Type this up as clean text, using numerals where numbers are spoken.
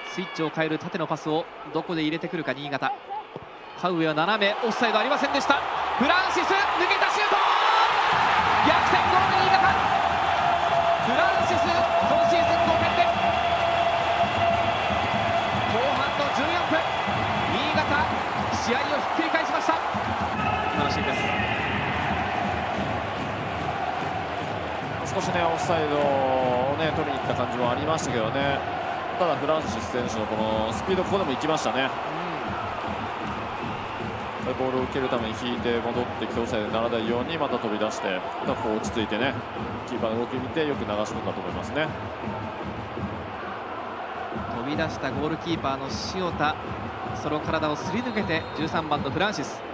スイッチを変える縦のパスをどこで入れてくるか新潟。カウエは斜め、オフサイドありませんでした。フランシス抜けたシュート、逆転ゴール新潟。フランシス今シーズン5点目。後半の14分、新潟試合をひっくり返しました。今のシーンです。 少しねオフサイドをね取りに行った感じもありましたけどね。ただフランシス選手のこのスピード、ここでも行きましたね。ボールを受けるために引いて戻ってきてオフサイドにならないようにまた飛び出して、こう落ち着いてねキーパーの動きを見てよく流し込んだと思いますね。 飛び出したゴールキーパーの塩田、その体をすり抜けて13番のフランシス。